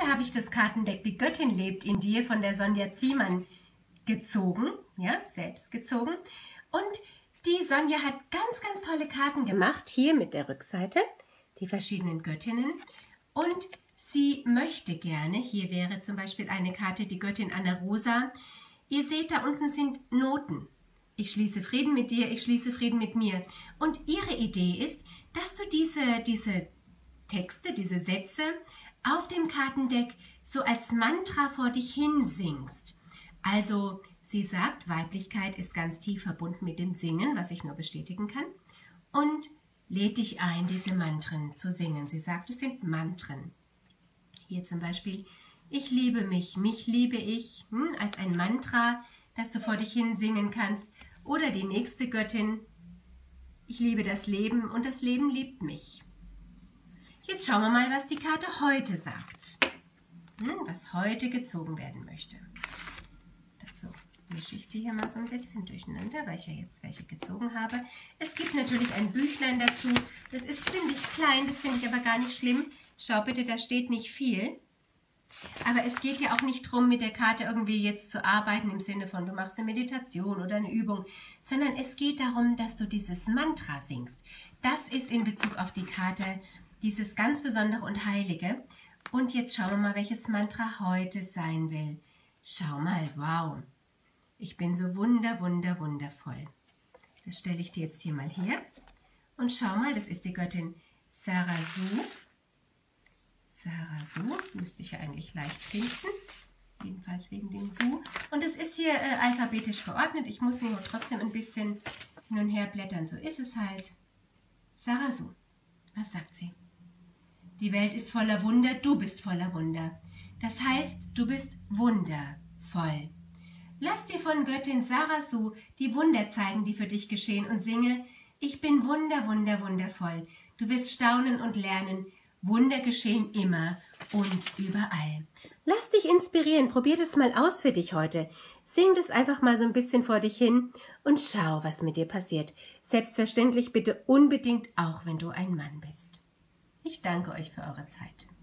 Heute habe ich das Kartendeck Die Göttin lebt in dir von der Sonja Ziemann gezogen, ja, selbst gezogen. Und die Sonja hat ganz, ganz tolle Karten gemacht, hier mit der Rückseite, die verschiedenen Göttinnen. Und sie möchte gerne, hier wäre zum Beispiel eine Karte, die Göttin Anna Rosa. Ihr seht, da unten sind Noten. Ich schließe Frieden mit dir, ich schließe Frieden mit mir. Und ihre Idee ist, dass du diese Texte, diese Sätze auf dem Kartendeck so als Mantra vor dich hin singst. Also sie sagt, Weiblichkeit ist ganz tief verbunden mit dem Singen, was ich nur bestätigen kann. Und lädt dich ein, diese Mantren zu singen. Sie sagt, es sind Mantren. Hier zum Beispiel, ich liebe mich liebe ich, als ein Mantra, das du vor dich hin singen kannst. Oder die nächste Göttin, ich liebe das Leben und das Leben liebt mich. Jetzt schauen wir mal, was die Karte heute sagt. Was heute gezogen werden möchte. Dazu mische ich die hier mal so ein bisschen durcheinander, weil ich ja jetzt welche gezogen habe. Es gibt natürlich ein Büchlein dazu. Das ist ziemlich klein, das finde ich aber gar nicht schlimm. Schau bitte, da steht nicht viel. Aber es geht ja auch nicht darum, mit der Karte irgendwie jetzt zu arbeiten, im Sinne von, du machst eine Meditation oder eine Übung, sondern es geht darum, dass du dieses Mantra singst. Das ist in Bezug auf die Karte dieses ganz Besondere und Heilige. Und jetzt schauen wir mal, welches Mantra heute sein will. Schau mal, wow. Ich bin so wundervoll. Das stelle ich dir jetzt hier mal her. Und schau mal, das ist die Göttin Sarasu. Sarasu, müsste ich ja eigentlich leicht finden. Jedenfalls wegen dem Su. Und es ist hier alphabetisch geordnet. Ich muss nur trotzdem ein bisschen hin und her blättern. So ist es halt. Sarasu. Was sagt sie? Die Welt ist voller Wunder, du bist voller Wunder. Das heißt, du bist wundervoll. Lass dir von Göttin Sarasu die Wunder zeigen, die für dich geschehen und singe, ich bin wundervoll. Du wirst staunen und lernen, Wunder geschehen immer und überall. Lass dich inspirieren, probier das mal aus für dich heute. Sing das einfach mal so ein bisschen vor dich hin und schau, was mit dir passiert. Selbstverständlich bitte unbedingt auch, wenn du ein Mann bist. Ich danke euch für eure Zeit.